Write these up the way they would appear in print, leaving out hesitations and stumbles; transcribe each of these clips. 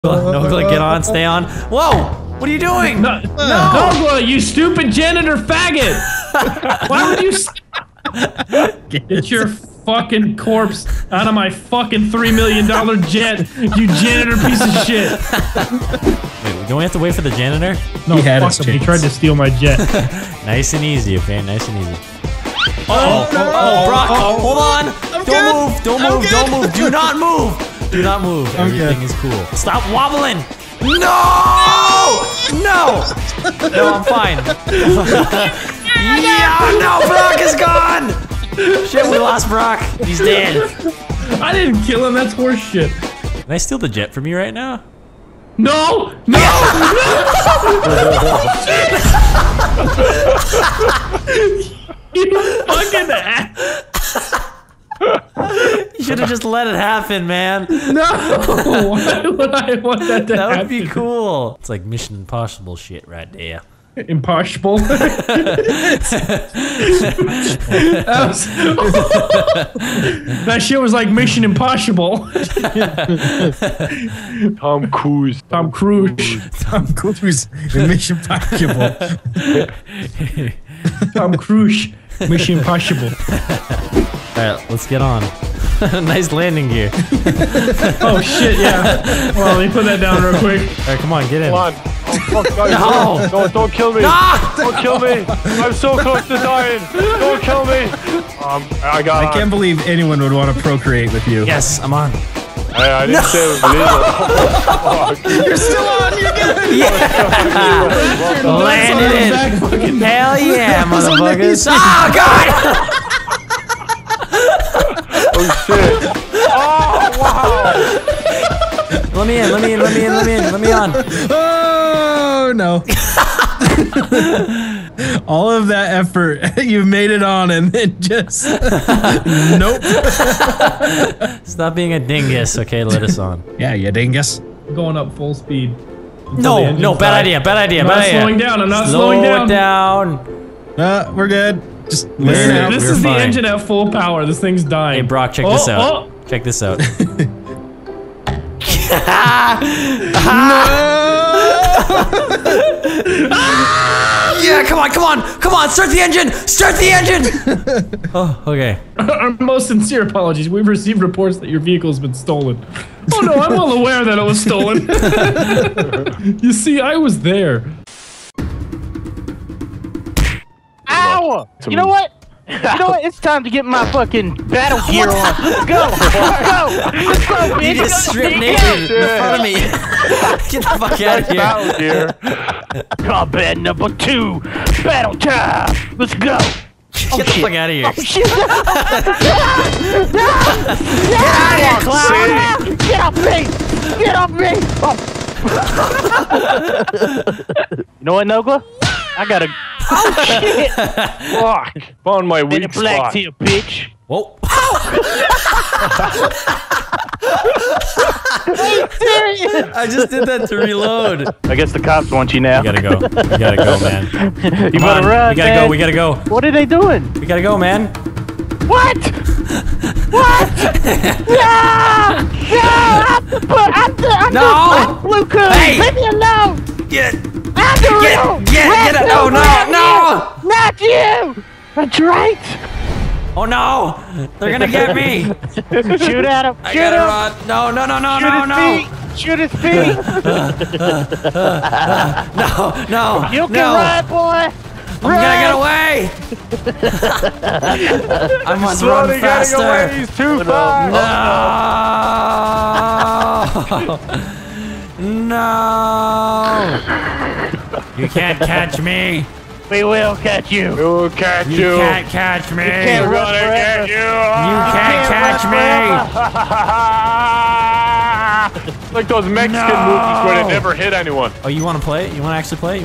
Nogla, get on, stay on. Whoa! What are you doing? No! Nogla, you stupid janitor faggot! Why would you get your fucking corpse out of my fucking $3 million jet, you janitor piece of shit! Wait, don't we have to wait for the janitor? No, fuck him, he tried to steal my jet. Nice and easy, okay? Nice and easy. Oh, Brock, hold on! Don't move! Do not move! Do not move. Everything is cool. Stop wobbling! No! No! No, I'm fine. Yeah, no, Brock is gone! Shit, we lost Brock. He's dead. I didn't kill him, that's horse shit. Can I steal the jet from you right now? No! No! You fucking ass! You should have just let it happen, man. No! Why would I want that to happen? That would be cool. It's like Mission Impossible shit right there. Impossible. That shit was like Mission Impossible. Tom Cruise. Tom Cruise. Tom Cruise in Mission Impossible. Tom Cruise. Mission Impossible. Alright, let's get on. Nice landing gear. Oh shit, yeah. Well, let me put that down real quick. Alright, come on, get in. Come on. Oh, fuck, guys. No. Don't kill me. Ah! Don't kill me. I'm so close to dying. Don't kill me. I got I can't believe anyone would want to procreate with you. Yes, I'm on. I didn't say it was legal. You're still on. You're good. Yeah. Landed it. Hell yeah, motherfuckers. Oh, God. Oh, shit. Oh, wow. Let me in. On. Oh no. All of that effort, you made it on and then just nope. Stop being a dingus, okay? Let us on. Yeah, you dingus. Going up full speed. No, bad idea. I'm not slowing down. I'm not slowing down. Slow it down. We're good. Just This is the engine at full power. This thing's dying. Hey, Brock, check this out. Check this out. Yeah, come on, start the engine! Oh, okay. Our most sincere apologies. We've received reports that your vehicle's been stolen. Oh no, I'm well aware that it was stolen. You see, I was there. Ow! You know what? It's time to get my fucking battle gear on. Let's go! Let's go, bitch! You just stripped naked in front of me. Get the fuck out of here. Battle gear. Combat number 2. Battle time! Let's go! Get the fuck out of here. Oh, shit! Get out of here, clown! Get off me! Get off me! Oh. You know what, Nogla? I gotta... Oh, shit! Fuck. Found my weak Minute black spot. to you, bitch! Whoa. I just did that to reload. I guess the cops want you now. You gotta go, man. You better run, We gotta go. What are they doing? We gotta go, man. What? What? No! I'm blue coon! Hey! Leave me alone! Get I'm the it! Oh, no! Not you! That's right! Oh no! They're gonna get me! Shoot at him! I Shoot gotta him! run! No! Shoot his feet! No! You can run, boy! I'm gonna get away! I must run faster! He's too fast! No! You can't catch me! We will catch you! We will catch you! You can't catch me! can't We're run gonna forever. get you! You can't catch me! Like those Mexican movies where they never hit anyone. Oh, you wanna play it? You wanna actually play it?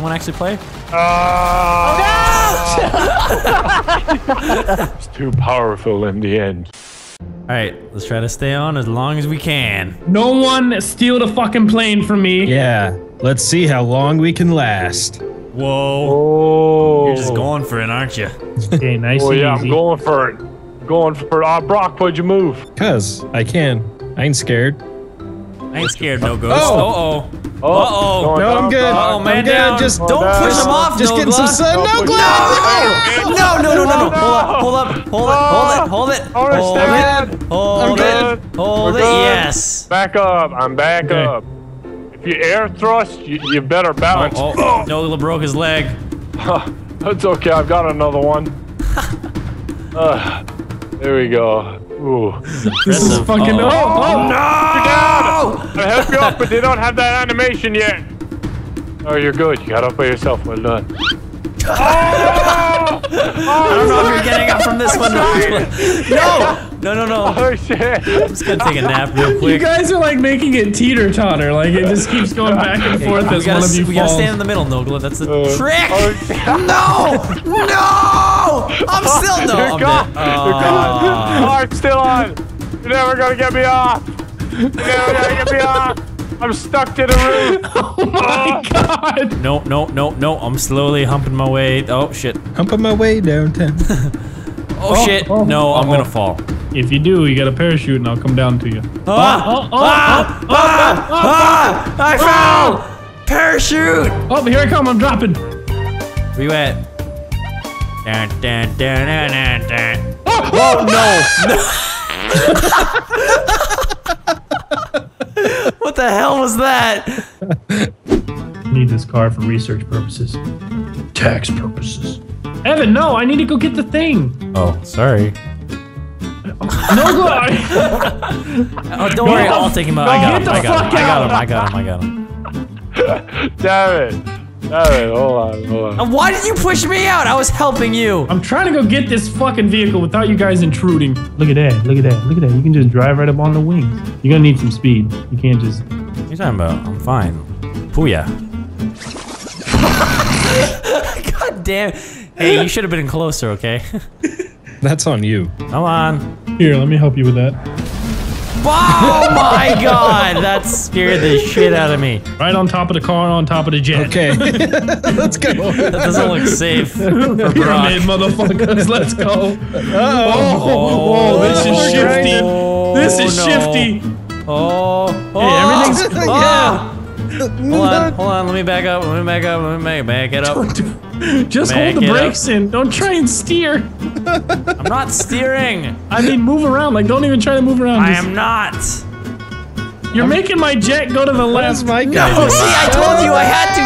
It's too powerful in the end. Alright, let's try to stay on as long as we can. No one steal the fucking plane from me. Yeah. Let's see how long we can last. Whoa. Oh. You're just going for it, aren't you? Okay, nice Oh and yeah, easy. I'm going for it. Brock, why'd you move? Cause I can. I ain't scared. I ain't scared, no ghost. Uh-oh. Uh-oh. No, I'm good. Uh-oh, man I'm good. down. Just don't push him off, Just getting some sun. No, Glad. No. Hold it. Yes. Back up. I'm back up. If you air thrust, you better balance. Nogla broke his leg. That's okay. I've got another one. There we go. Ooh. This is fucking. No! I helped you up, but they don't have that animation yet. Oh, you're good. You got up by yourself. Well done. I don't know if you're getting up from this one. No. Oh shit! I'm just gonna take a nap real quick. You guys are like making it teeter-totter. Like it just keeps going back and forth as one of you falls. We gotta stand in the middle, Nogla. That's the trick. No! I'm still no. You're gone. You're gone. Oh, I'm still on. You're never gonna get me off. You're never gonna get me off. I'm stuck to the roof. Oh my god! No. I'm slowly humping my way. Oh shit. Humping my way downtown. Oh shit. No, I'm gonna fall. If you do, you got a parachute and I'll come down to you. I fell! Parachute! Oh, here I come. I'm dropping. Where you at? Dun. Oh no! What the hell was that? Need this car for research purposes. Tax purposes. Evan, no, I need to go get the thing. Oh, sorry. No, go. Don't worry, I'll take him out. I got him. Damn it. Hold on. Why did you push me out? I was helping you. I'm trying to go get this fucking vehicle without you guys intruding. Look at that. You can just drive right up on the wings. You're gonna need some speed. You can't just... What are you talking about? I'm fine. Pooya. God damn. Hey, you should have been closer, okay? That's on you. Come on. Here, let me help you with that. Oh my god, that scared the shit out of me. Right on top of the car, on top of the jet. Okay. Let's go. That doesn't look safe for Brock. Pyramid, motherfuckers, let's go. Oh, this is shifty. This is shifty. Hey, everything's... Hold on, let me back up, back it up. Just hold the brakes in, don't try and steer. I'm not steering. I mean, move around, like don't even try to move around. I am not. You're making my jet go to the left. No, see, I told you I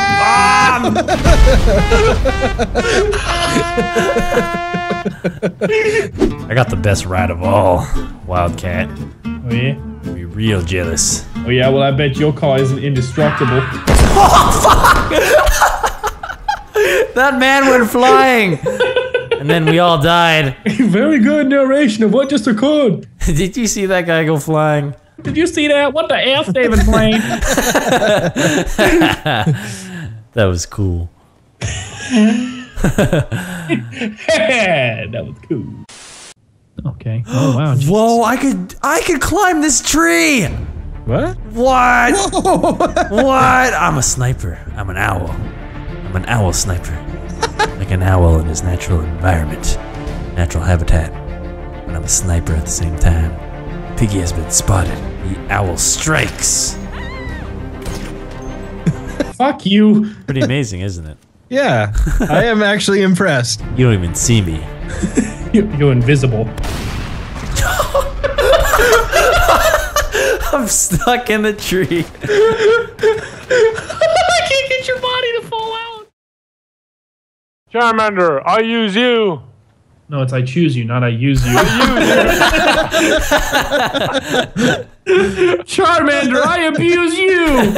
had to. I got the best ride of all, Wildcat. Oh yeah? I'll be real jealous. Oh yeah, well I bet your car isn't indestructible. Oh fuck! That man went flying! And then we all died. Very good narration of what just occurred. Did you see that guy go flying? Did you see that? What the F, David Blaine? That was cool. That was cool. Okay. Oh wow. Jesus. Whoa! I could climb this tree. What? What? What? I'm a sniper. I'm an owl. I'm an owl sniper. Like an owl in his natural environment, natural habitat. And I'm a sniper at the same time. Piggy has been spotted. The owl strikes. Fuck you. Pretty amazing, isn't it? Yeah, I am actually impressed. You don't even see me. You're invisible. I'm stuck in the tree. I can't get your body to fall out. Charmander, I use you. No, it's I choose you, not I use you. Charmander, I abuse you.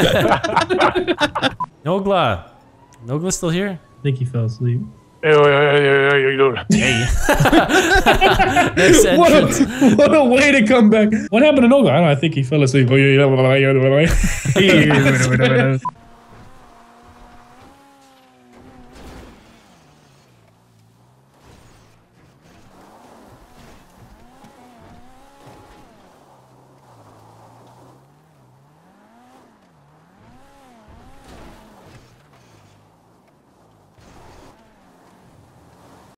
Nogla. Nogla's still here? I think he fell asleep. Hey, you doing? Hey. Next entrance. What a way to come back. What happened to Nogla? I don't know, I think he fell asleep.